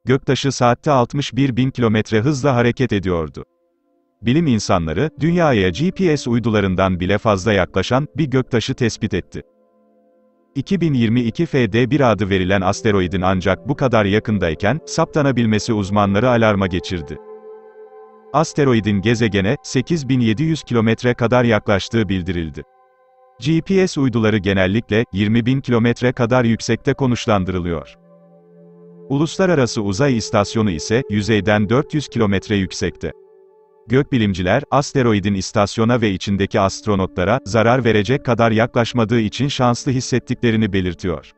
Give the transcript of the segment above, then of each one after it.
göktaşı saatte 61.000 kilometre hızla hareket ediyordu. Bilim insanları, Dünya'ya GPS uydularından bile fazla yaklaşan bir göktaşı tespit etti. 2022 FD1 adı verilen asteroidin ancak bu kadar yakındayken, saptanabilmesi uzmanları alarma geçirdi. Asteroidin gezegene, 8.700 kilometre kadar yaklaştığı bildirildi. GPS uyduları genellikle, 20.000 kilometre kadar yüksekte konuşlandırılıyor. Uluslararası Uzay İstasyonu ise, yüzeyden 400 kilometre yüksekte. Gökbilimciler, asteroidin istasyona ve içindeki astronotlara, zarar verecek kadar yaklaşmadığı için şanslı hissettiklerini belirtiyor.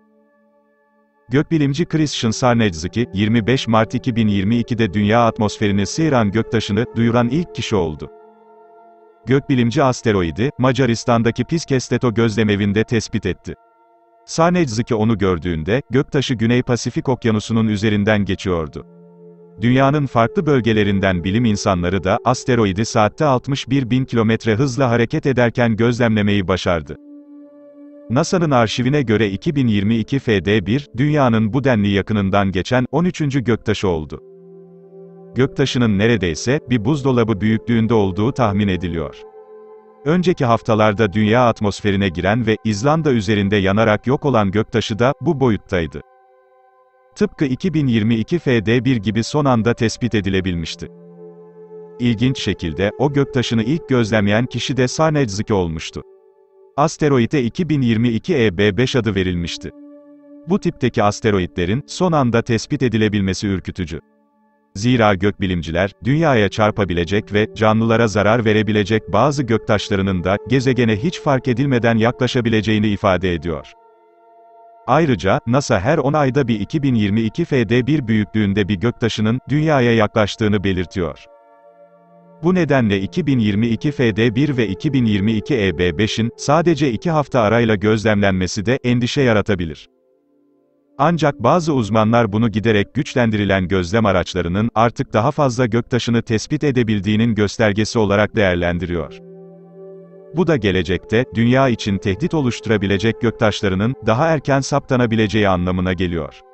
Gökbilimci Christian Sarnecki, 25 Mart 2022'de Dünya atmosferini sıyıran göktaşını duyuran ilk kişi oldu. Gökbilimci asteroidi, Macaristan'daki Piskesteto gözlemevinde tespit etti. Sarnecki onu gördüğünde, göktaşı Güney Pasifik Okyanusu'nun üzerinden geçiyordu. Dünyanın farklı bölgelerinden bilim insanları da, asteroidi saatte 61.000 kilometre hızla hareket ederken gözlemlemeyi başardı. NASA'nın arşivine göre 2022 FD1, Dünya'nın bu denli yakınından geçen 13. göktaşı oldu. Göktaşının neredeyse, bir buzdolabı büyüklüğünde olduğu tahmin ediliyor. Önceki haftalarda Dünya atmosferine giren ve, İzlanda üzerinde yanarak yok olan göktaşı da, bu boyuttaydı. Tıpkı 2022 FD1 gibi son anda tespit edilebilmişti. İlginç şekilde, o göktaşını ilk gözlemleyen kişi de Sarnecki olmuştu. Asteroide 2022 EB5 adı verilmişti. Bu tipteki asteroidlerin, son anda tespit edilebilmesi ürkütücü. Zira gökbilimciler, Dünya'ya çarpabilecek ve, canlılara zarar verebilecek bazı göktaşlarının da, gezegene hiç fark edilmeden yaklaşabileceğini ifade ediyor. Ayrıca, NASA her 10 ayda bir 2022 FD1 büyüklüğünde bir göktaşının, Dünya'ya yaklaştığını belirtiyor. Bu nedenle 2022 FD1 ve 2022 EB5'in, sadece 2 hafta arayla gözlemlenmesi de, endişe yaratabilir. Ancak bazı uzmanlar bunu giderek güçlendirilen gözlem araçlarının, artık daha fazla göktaşını tespit edebildiğinin göstergesi olarak değerlendiriyor. Bu da gelecekte, Dünya için tehdit oluşturabilecek göktaşlarının, daha erken saptanabileceği anlamına geliyor.